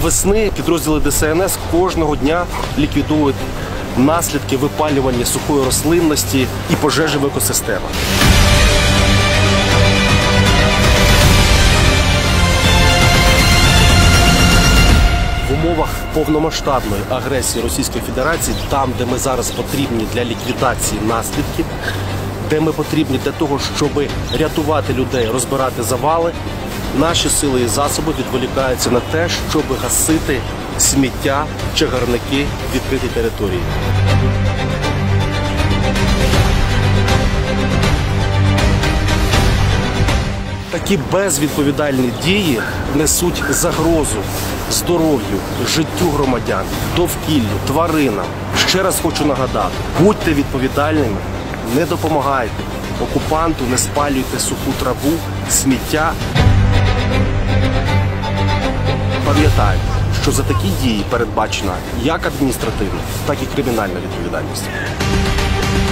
весни підрозділи ДСНС кожного дня ліквідують наслідки випалювання сухої рослинності і пожежі в екосистемах. В умовах повномасштабної агресії Російської Федерації, там, де ми зараз потрібні для ліквідації наслідків, де ми потрібні для того, щоб рятувати людей, розбирати завали, наші сили і засоби відволікаються на те, щоб гасити сміття, чагарники в відкритій території. Такі безвідповідальні дії несуть загрозу здоров'ю, життю громадян, довкіллю, тваринам. Ще раз хочу нагадати, будьте відповідальними, не допомагайте окупанту, не спалюйте суху траву, сміття. Пам'ятайте, що за такі дії передбачена як адміністративна, так і кримінальна відповідальність.